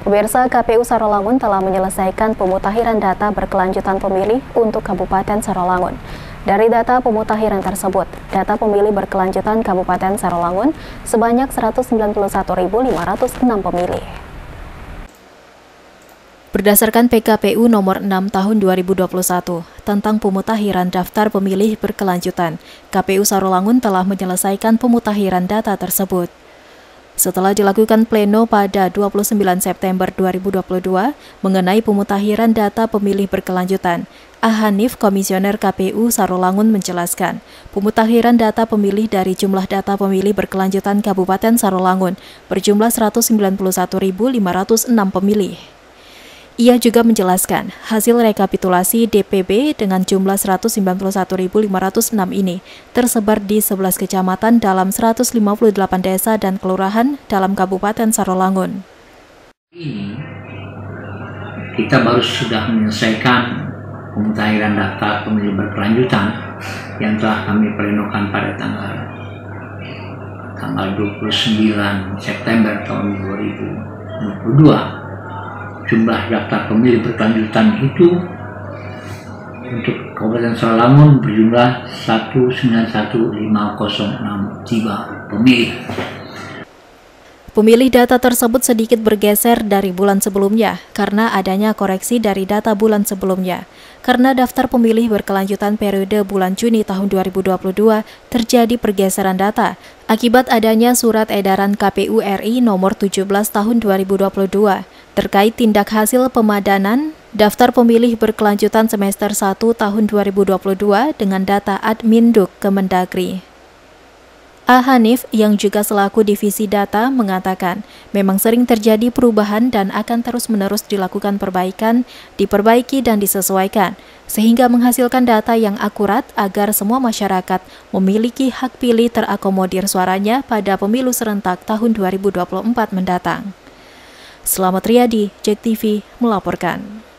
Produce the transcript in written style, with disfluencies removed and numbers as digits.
Pemirsa, KPU Sarolangun telah menyelesaikan pemutakhiran data berkelanjutan pemilih untuk Kabupaten Sarolangun. Dari data pemutakhiran tersebut, data pemilih berkelanjutan Kabupaten Sarolangun sebanyak 191.506 pemilih. Berdasarkan PKPU nomor 6 tahun 2021 tentang pemutakhiran daftar pemilih berkelanjutan, KPU Sarolangun telah menyelesaikan pemutakhiran data tersebut. Setelah dilakukan pleno pada 29 September 2022 mengenai pemutakhiran data pemilih berkelanjutan, Hanif, Komisioner KPU Sarolangun menjelaskan, pemutakhiran data pemilih dari jumlah data pemilih berkelanjutan Kabupaten Sarolangun berjumlah 191.506 pemilih. Ia juga menjelaskan, hasil rekapitulasi DPB dengan jumlah 191.506 ini tersebar di 11 kecamatan dalam 158 desa dan kelurahan dalam Kabupaten Sarolangun. Ini kita baru sudah menyelesaikan pemutakhiran data pemilih berkelanjutan yang telah kami plenokan pada tanggal 29 September tahun 2022. Jumlah daftar pemilih berkelanjutan itu untuk Kabupaten Sarolangun berjumlah 191.506 jiwa pemilih. Pemilih data tersebut sedikit bergeser dari bulan sebelumnya karena adanya koreksi dari data bulan sebelumnya. Karena daftar pemilih berkelanjutan periode bulan Juni tahun 2022 terjadi pergeseran data akibat adanya surat edaran KPU RI nomor 17 tahun 2022 terkait tindak hasil pemadanan daftar pemilih berkelanjutan semester 1 tahun 2022 dengan data Adminduk Kemendagri. Hanif yang juga selaku divisi data mengatakan memang sering terjadi perubahan dan akan terus-menerus dilakukan perbaikan, diperbaiki dan disesuaikan sehingga menghasilkan data yang akurat agar semua masyarakat memiliki hak pilih terakomodir suaranya pada pemilu serentak tahun 2024 mendatang. Selamat Riyadi, JEK TV melaporkan.